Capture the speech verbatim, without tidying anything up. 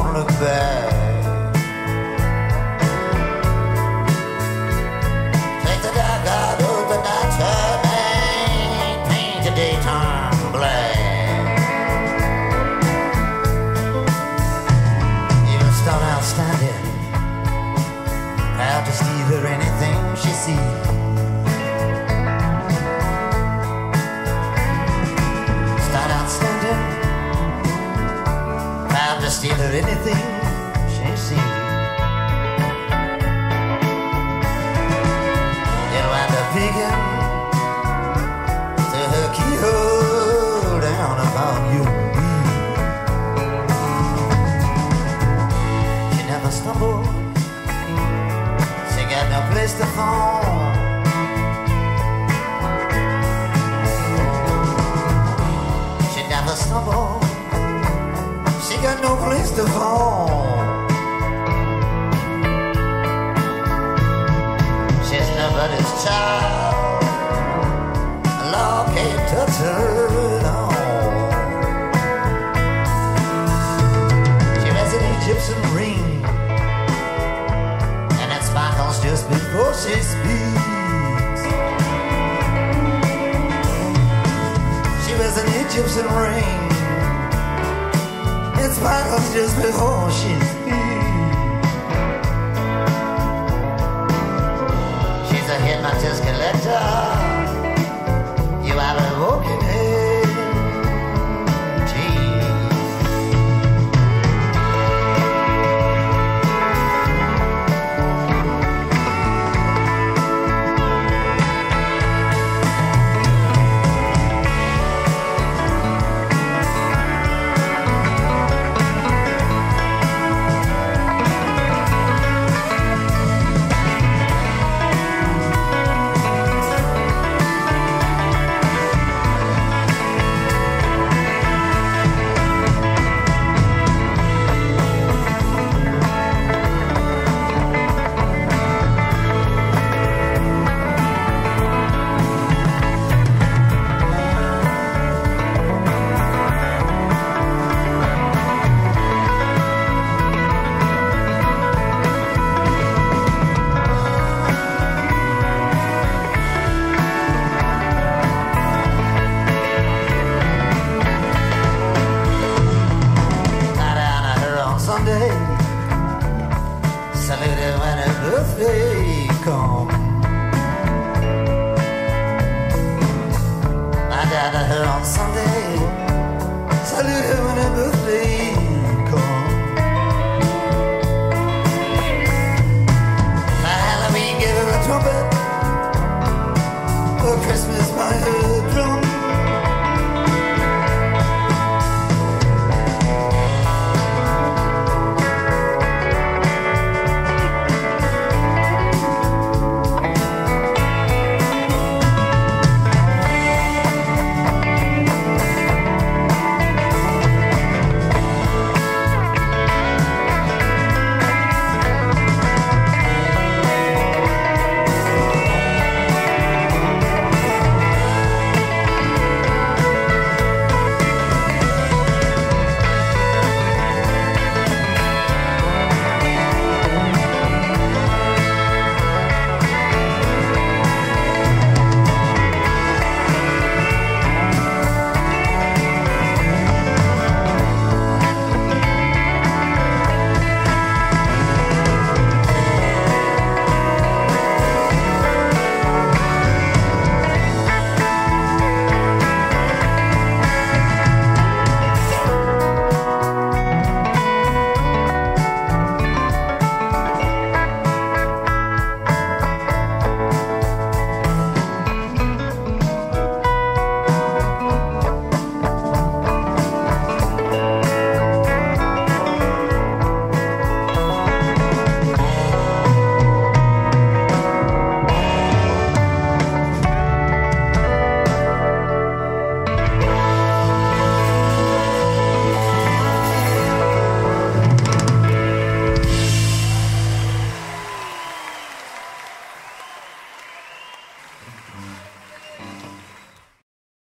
don't look back. Take the dark out of the night time, paint the daytime black. Even start out standing, proud to steal her anything she sees. Start out standing, proud to steal her anything she sees. It'll wind up peeking through her keyhole down about you and me. She never stumbled, she got no place to fall. She never stumbled, she got no place to fall. She's nobody's child, law can't touch her at all. She wears an Egyptian ring, and it sparkles just before she speaks. She wears an Egyptian ring, it sparkles just before she speaks. She's a hypnotist collector, you are evoking her. Sunday, salute her when her birthday comes. I died to her on Sunday,